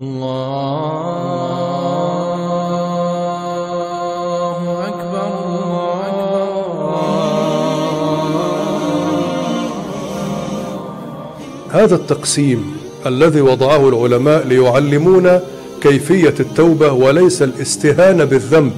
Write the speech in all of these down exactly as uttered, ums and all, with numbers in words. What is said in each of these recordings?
الله أكبر الله. هذا التقسيم الذي وضعه العلماء ليعلمونا كيفية التوبة وليس الاستهانة بالذنب.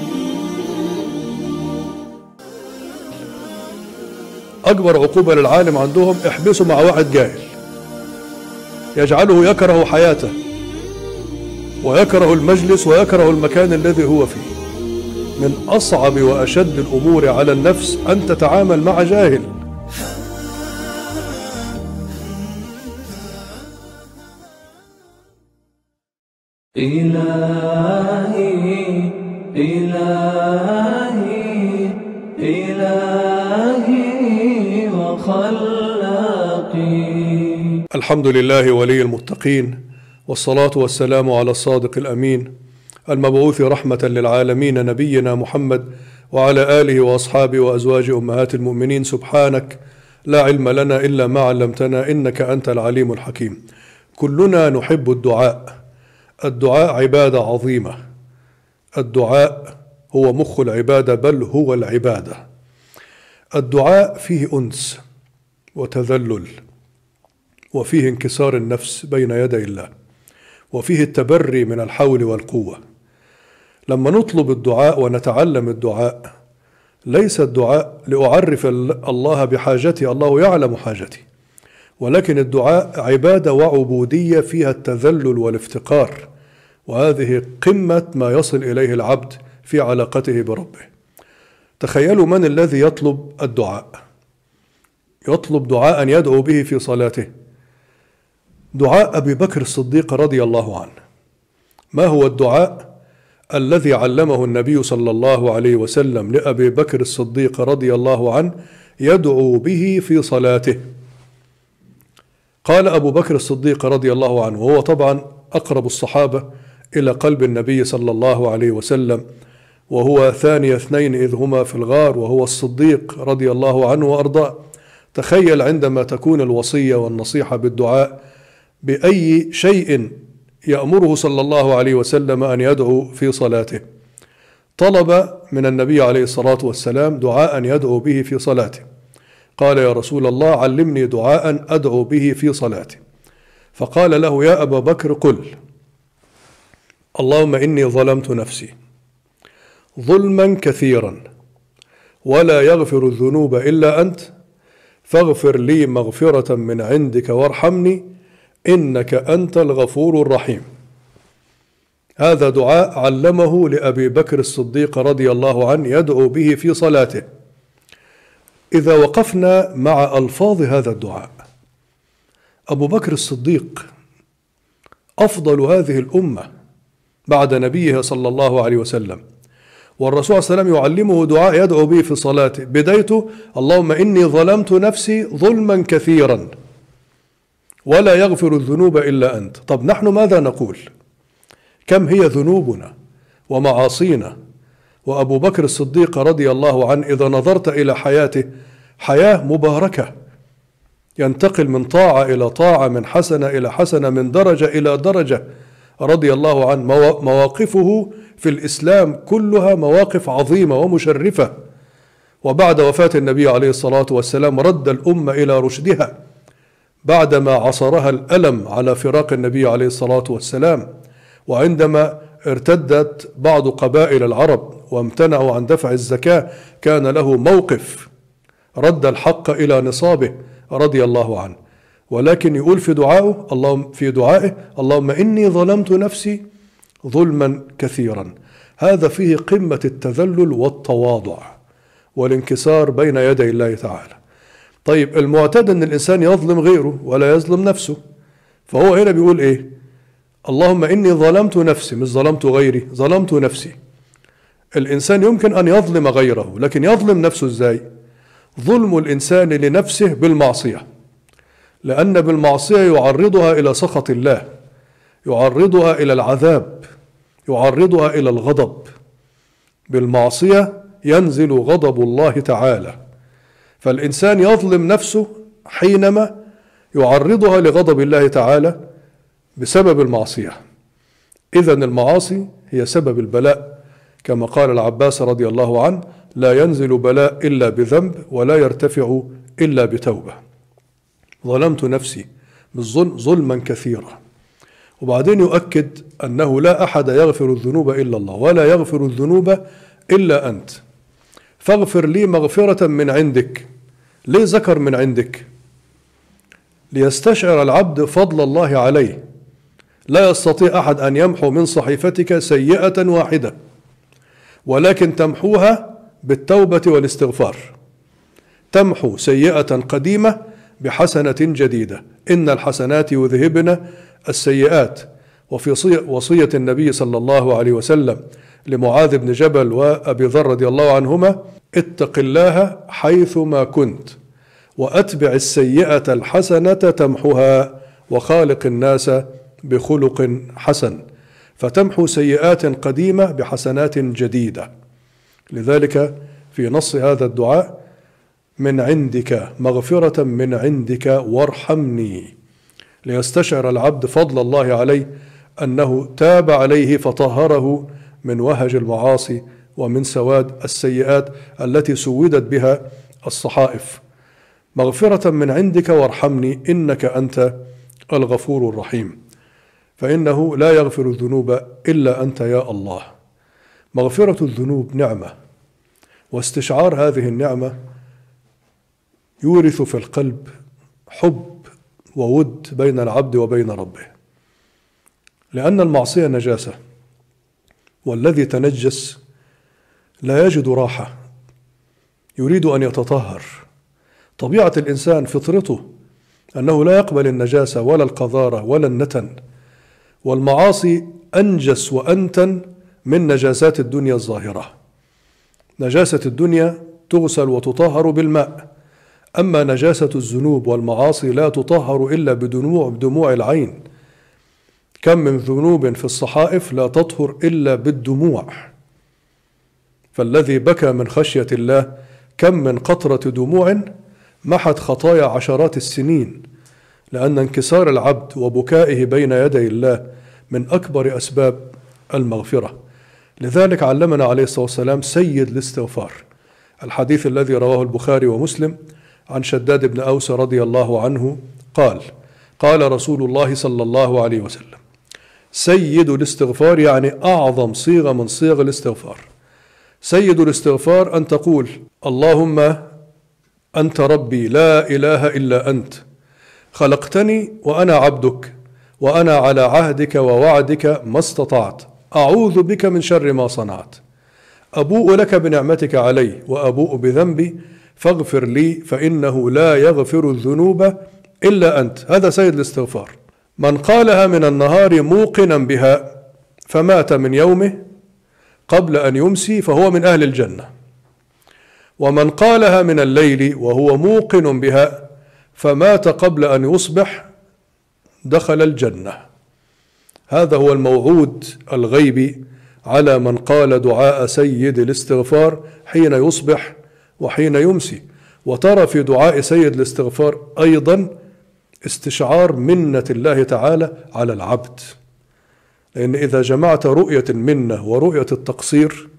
أكبر عقوبة للعالم عندهم احبسه مع واحد جاهل يجعله يكره حياته ويكره المجلس ويكره المكان الذي هو فيه. من أصعب وأشد الأمور على النفس أن تتعامل مع جاهل. إلهي إلهي إلهي وخلاقي. الحمد لله ولي المتقين، والصلاة والسلام على الصادق الأمين المبعوث رحمة للعالمين نبينا محمد وعلى آله وأصحابه وأزواج أمهات المؤمنين. سبحانك لا علم لنا إلا ما علمتنا إنك أنت العليم الحكيم. كلنا نحب الدعاء. الدعاء عبادة عظيمة. الدعاء هو مخ العبادة، بل هو العبادة. الدعاء فيه أنس وتذلل، وفيه انكسار النفس بين يدي الله، وفيه التبري من الحول والقوة. لما نطلب الدعاء ونتعلم الدعاء، ليس الدعاء لأعرف الله بحاجتي، الله يعلم حاجتي، ولكن الدعاء عبادة وعبودية فيها التذلل والافتقار، وهذه قمة ما يصل إليه العبد في علاقته بربه. تخيلوا من الذي يطلب الدعاء، يطلب دعاء يدعو به في صلاته. دعاء أبي بكر الصديق رضي الله عنه. ما هو الدعاء الذي علمه النبي صلى الله عليه وسلم لأبي بكر الصديق رضي الله عنه يدعو به في صلاته؟ قال أبو بكر الصديق رضي الله عنه، وهو طبعا أقرب الصحابة إلى قلب النبي صلى الله عليه وسلم، وهو ثاني اثنين إذ هما في الغار، وهو الصديق رضي الله عنه وأرضاه. تخيل عندما تكون الوصية والنصيحة بالدعاء بأي شيء يأمره صلى الله عليه وسلم أن يدعو في صلاته. طلب من النبي عليه الصلاة والسلام دعاء يدعو به في صلاته. قال: يا رسول الله، علمني دعاء أدعو به في صلاتي. فقال له: يا أبا بكر، قل: اللهم إني ظلمت نفسي ظلما كثيرا ولا يغفر الذنوب إلا أنت، فاغفر لي مغفرة من عندك وارحمني إنك أنت الغفور الرحيم. هذا دعاء علمه لأبي بكر الصديق رضي الله عنه يدعو به في صلاته. إذا وقفنا مع ألفاظ هذا الدعاء، أبو بكر الصديق أفضل هذه الأمة بعد نبيه صلى الله عليه وسلم، والرسول صلى الله عليه وسلم يعلمه دعاء يدعو به في صلاته، بدايته: اللهم إني ظلمت نفسي ظلما كثيرا ولا يغفر الذنوب إلا أنت. طب نحن ماذا نقول؟ كم هي ذنوبنا ومعاصينا؟ وأبو بكر الصديق رضي الله عنه إذا نظرت إلى حياته، حياة مباركة، ينتقل من طاعة إلى طاعة، من حسنة إلى حسنة، من درجة إلى درجة، رضي الله عنه. مواقفه في الإسلام كلها مواقف عظيمة ومشرفة. وبعد وفاة النبي عليه الصلاة والسلام رد الأمة إلى رشدها بعدما عصرها الألم على فراق النبي عليه الصلاة والسلام، وعندما ارتدت بعض قبائل العرب وامتنعوا عن دفع الزكاة كان له موقف، رد الحق إلى نصابه رضي الله عنه. ولكن يقول في دعائه اللهم في دعائه اللهم إني ظلمت نفسي ظلما كثيرا. هذا فيه قمة التذلل والتواضع والانكسار بين يدي الله تعالى. طيب المعتاد أن الإنسان يظلم غيره ولا يظلم نفسه، فهو هنا بيقول إيه؟ اللهم إني ظلمت نفسي، مش ظلمت غيري، ظلمت نفسي. الإنسان يمكن أن يظلم غيره، لكن يظلم نفسه إزاي؟ ظلم الإنسان لنفسه بالمعصية، لأن بالمعصية يعرضها إلى سخط الله، يعرضها إلى العذاب، يعرضها إلى الغضب. بالمعصية ينزل غضب الله تعالى. فالإنسان يظلم نفسه حينما يعرضها لغضب الله تعالى بسبب المعصية. إذن المعاصي هي سبب البلاء، كما قال العباس رضي الله عنه: لا ينزل بلاء إلا بذنب ولا يرتفع إلا بتوبة. ظلمت نفسي بالظلم ظلما كثيرا. وبعدين يؤكد أنه لا أحد يغفر الذنوب إلا الله، ولا يغفر الذنوب إلا أنت، فاغفر لي مغفرة من عندك. ليه ذكر من عندك؟ ليستشعر العبد فضل الله عليه. لا يستطيع أحد أن يمحو من صحيفتك سيئة واحدة، ولكن تمحوها بالتوبة والاستغفار. تمحو سيئة قديمة بحسنة جديدة. إن الحسنات يذهبن السيئات. وفي وصية النبي صلى الله عليه وسلم لمعاذ بن جبل وأبي ذر رضي الله عنهما: اتق الله حيثما كنت وأتبع السيئة الحسنة تمحها وخالق الناس بخلق حسن. فتمحو سيئات قديمة بحسنات جديدة. لذلك في نص هذا الدعاء: من عندك مغفرة من عندك وارحمني. ليستشعر العبد فضل الله عليه، أنه تاب عليه فطهره من وهج المعاصي ومن سواد السيئات التي سودت بها الصحائف. مغفرة من عندك وارحمني إنك أنت الغفور الرحيم. فإنه لا يغفر الذنوب إلا أنت يا الله. مغفرة الذنوب نعمة، واستشعار هذه النعمة يورث في القلب حب وود بين العبد وبين ربه، لأن المعصية نجاسة، والذي تنجس لا يجد راحة، يريد أن يتطهر. طبيعة الإنسان فطرته أنه لا يقبل النجاسة ولا القذارة ولا النتن، والمعاصي أنجس وأنتن من نجاسات الدنيا الظاهرة. نجاسة الدنيا تغسل وتطهر بالماء، أما نجاسة الذنوب والمعاصي لا تطهر إلا بدموع بدموع العين. كم من ذنوب في الصحائف لا تطهر إلا بالدموع. فالذي بكى من خشية الله كم من قطرة دموع محت خطايا عشرات السنين، لأن انكسار العبد وبكائه بين يدي الله من أكبر أسباب المغفرة. لذلك علمنا عليه الصلاة والسلام سيد الاستغفار. الحديث الذي رواه البخاري ومسلم عن شداد بن أوس رضي الله عنه قال: قال رسول الله صلى الله عليه وسلم: سيد الاستغفار، يعني أعظم صيغة من صيغ الاستغفار. سيد الاستغفار أن تقول: اللهم أنت ربي لا إله إلا أنت، خلقتني وأنا عبدك، وأنا على عهدك ووعدك ما استطعت، أعوذ بك من شر ما صنعت، أبوء لك بنعمتك علي وأبوء بذنبي فاغفر لي فإنه لا يغفر الذنوب إلا أنت. هذا سيد الاستغفار. من قالها من النهار موقنا بها فمات من يومه قبل أن يمسي فهو من أهل الجنة، ومن قالها من الليل وهو موقن بها فمات قبل أن يصبح دخل الجنة. هذا هو الموعود الغيبي على من قال دعاء سيد الاستغفار حين يصبح وحين يمسي. وترى في دعاء سيد الاستغفار أيضا استشعار منة الله تعالى على العبد، لأن إذا جمعت رؤية المنة ورؤية التقصير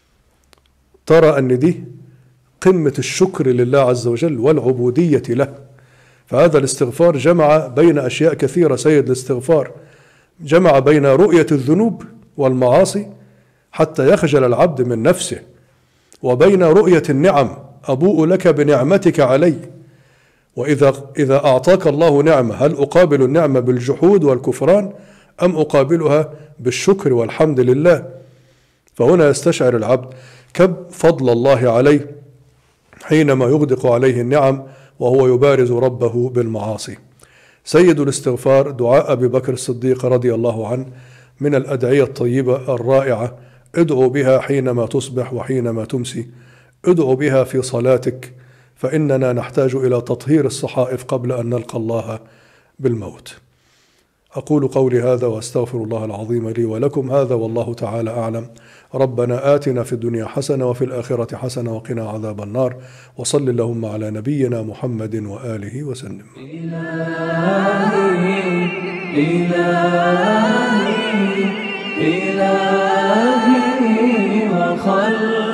ترى أن دي قمة الشكر لله عز وجل والعبودية له. فهذا الاستغفار جمع بين أشياء كثيرة. سيد الاستغفار جمع بين رؤية الذنوب والمعاصي حتى يخجل العبد من نفسه، وبين رؤية النعم، أبوء لك بنعمتك علي. وإذا إذا أعطاك الله نعمة هل أقابل النعمة بالجحود والكفران أم أقابلها بالشكر والحمد لله؟ فهنا يستشعر العبد كم فضل الله عليه حينما يغدق عليه النعم وهو يبارز ربه بالمعاصي. سيد الاستغفار دعاء أبي بكر الصديق رضي الله عنه من الأدعية الطيبة الرائعة. ادعو بها حينما تصبح وحينما تمسي، ادعو بها في صلاتك، فإننا نحتاج إلى تطهير الصحائف قبل أن نلقى الله بالموت. أقول قولي هذا وأستغفر الله العظيم لي ولكم. هذا والله تعالى أعلم. ربنا آتنا في الدنيا حسنة وفي الآخرة حسنة وقنا عذاب النار. وصل اللهم على نبينا محمد وآله وسلم. إلهي إلهي إلهي وخلقي